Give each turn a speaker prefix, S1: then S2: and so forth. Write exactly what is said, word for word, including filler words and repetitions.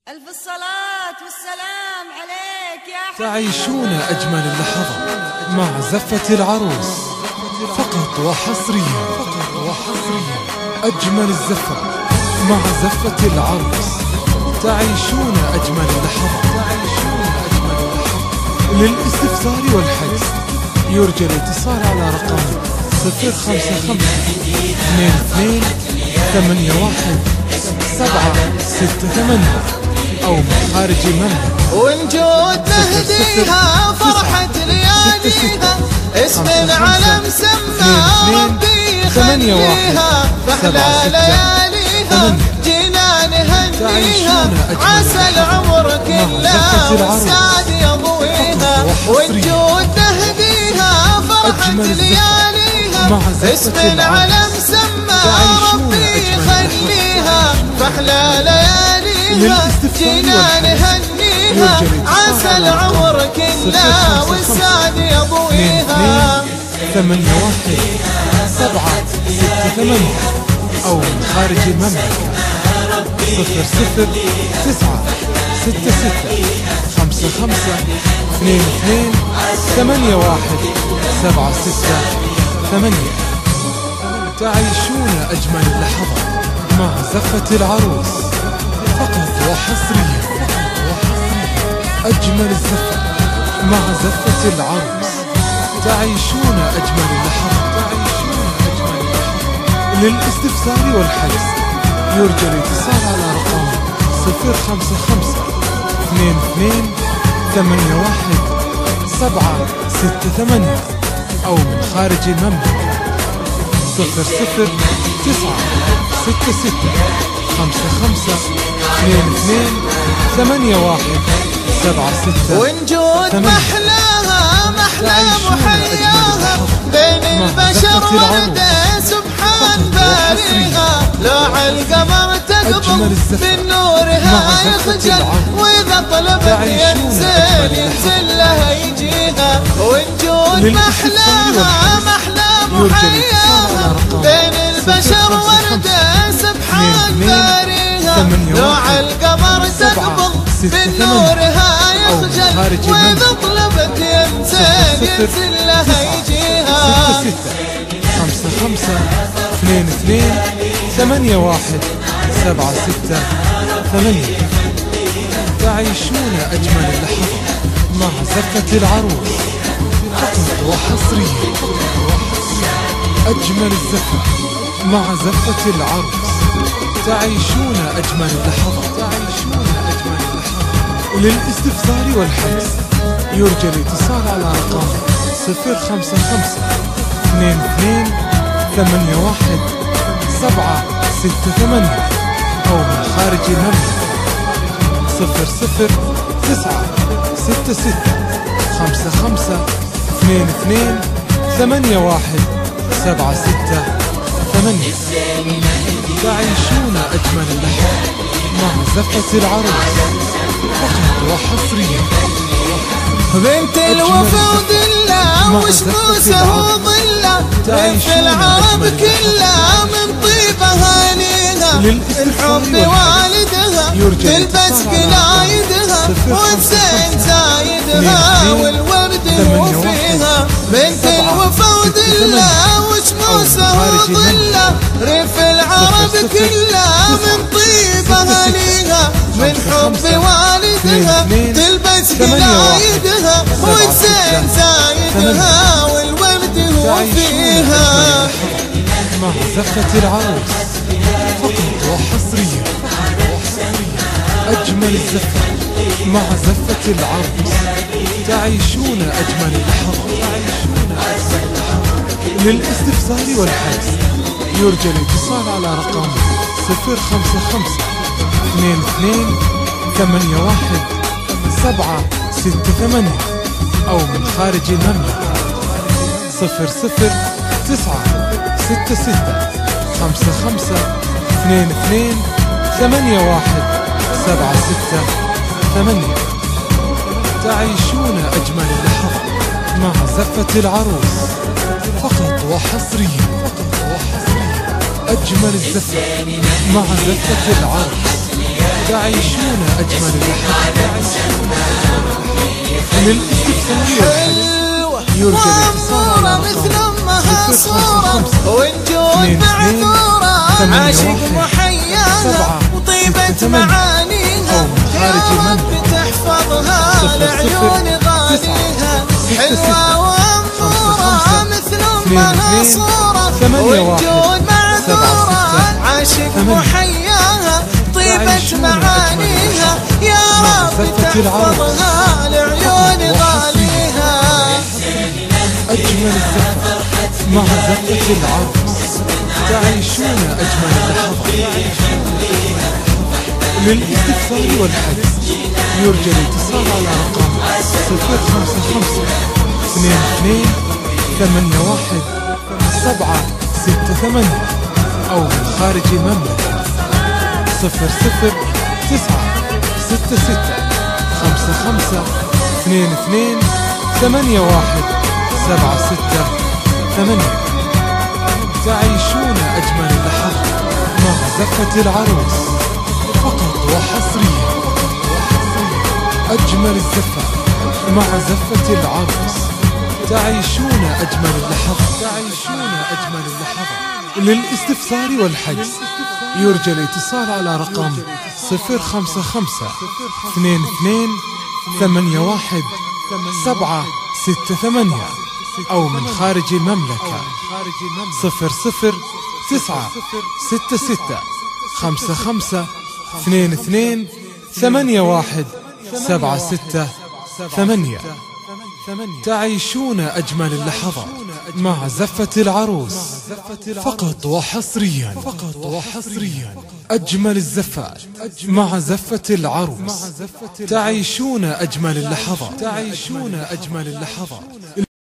S1: ألف الصلاة والسلام عليك يا حبيبي.
S2: تعيشون أجمل اللحظات مع زفة العروس فقط وحصريا فقط وحصريا. أجمل الزفة مع زفة العروس. تعيشون أجمل اللحظات تعيشون أجمل اللحظات. للاستفسار والحجز يرجى الاتصال على رقم صفر خمسة خمسة اثنين اثنين ثمانية واحد سبعة ستة ثمانية أو من خارج المملكة.
S3: ونجود نهديها فرحة لياليها، اسم العلم سمى ربي يخليها، فأحلى لياليها جينا نهنيها، عسى العمر كله والسعد يضويها. ونجود نهديها فرحة لياليها، اسم العلم سمى ربي يخليها، فأحلى لياليها جينا نهنيها، عسى العمر كله والسعد يضويها.
S2: ثمانية واحد سبعة ستة ثمانية أو من خارج المملكة صفر صفر تسعة ستة ستة خمسة خمسة اثنين اثنين ثمانية واحد سبعة ستة ثمانية. تعيشون أجمل اللحظات مع زفة العروس فقط وحصريا. أجمل الزفة مع زفة العروس. تعيشون أجمل اللحظات تعيشون أجمل اللحظات. للاستفسار والحجز يرجى الاتصال على رقم صفر خمسة خمسة اثنين اثنين ثمانية واحد سبعة ستة ثمانية أو من خارج المملكة صفر صفر تسعة ستة ستة خمسة خمسة اثنين اثنين ثمانية واحد سبعة ستة.
S3: ونجود محلاها محلى محياها، بين البشر وردة سبحان باريها، لوع القمر تقبض من نورها يخجل، وإذا طلبت ينزل ينزل لها يجيها. ونجود محلاها محلى محياها، بين البشر وردة سبحان باريها، لوع القمر تقبض من نورها يخجل، وإذا طلبت ينزل ينزل لها يجيها.
S2: خمسة خمسة اثنين اثنين ثمانية واحد سبعة ستة ثمانية. تعيشون أجمل اللحظات مع زفة العروس فقط وحصريا. أجمل الزفة مع زفة العروس. تعيشون أجمل اللحظات تعيشون أجمل اللحظات. للاستفسار والحجز يرجى الاتصال على رقم صفر خمسة خمسة اثنين اثنين ثمانية واحد سبعة ستة ثمانية أو من خارج المملكة صفر صفر تسعة ستة ستة خمسة خمسة اثنين اثنين ثمانية واحد سبعة ستة ثمانية. تعيشون أجمل اللحظات مع زفة العروس فقط وحصريا.
S3: بنت الوفا وذلة وشموسه وظلة، بنت العرب كلها من طيبها ليها، الحب والدها تلبس قلايدها، والزين زايدها والورد هو فيها. بنت الوفا وذلة وشموسه وظلة، ريف العرب كلها من طيبها ليها، من حب والدها تلبس قلايدها، والزين زايدها والورد هو فيها.
S2: مع زفة العروس فقط وحصريا. أجمل الزفة مع زفة العروس. تعيشون أجمل اللحظات. للاستفسار والحجز يرجى الاتصال على رقم صفر خمسة خمسة اثنين اثنين ثمانية واحد سبعة ستة ثمانية أو من خارج المملكة صفر صفر تسعة ستة ستة خمسة خمسة اثنين اثنين ثمانية واحد سبعة ستة ثمانية. تعيشون أجمل اللحظات مع زفة العروس فقط وحصريا. أجمل الزفة مع زفة العروس. تعيشون أجمل اللحظات. للاستفسار يرجى الاتصال على
S3: مثل
S2: رقم
S3: امها
S2: صفر
S3: صورة
S2: خمسة خمسة
S3: ونجود معذورة عاشق محياها وطيبة معانيها يا رب تحفظها لعيون غاليها حلوة وأمورة مثل امها صورة ونجود معذورة عاشق محياها طيبة معانيها يا رب تحفظها لعيون غاليها.
S2: أجمل الزفة مع زفة العروس تعيشون أجمل اللحظات. للاستفسار والحجز يرجى الاتصال على رقم صفر خمسة خمسة اثنين اثنين ثمانية واحد سبعة ستة ثمانية أو من خارج المملكة صفر صفر تسعة ستة ستة خمسة خمسة اثنين اثنين ثمانية واحد سبعة ستة ثمانية. تعيشون أجمل اللحظات مع زفة العروس فقط وحصريا. أجمل الزفة مع زفة العروس تعيشون أجمل اللحظات. تعيشون أجمل اللحظات. للاستفسار والحجز يرجى الاتصال على رقم صفر خمسة خمسة اثنين اثنين ثمانية واحد سبعة ستة ثمانية أو من خارج المملكة صفر صفر تسعة ستة ستة خمسة خمسة اثنين اثنين ثمانية واحد سبعة ستة ثمانية. تعيشون أجمل اللحظات مع زفة العروس فقط وحصريا. فقط وحصريا. أجمل الزفات مع زفة العروس تعيشون أجمل اللحظات. تعيشون أجمل اللحظات.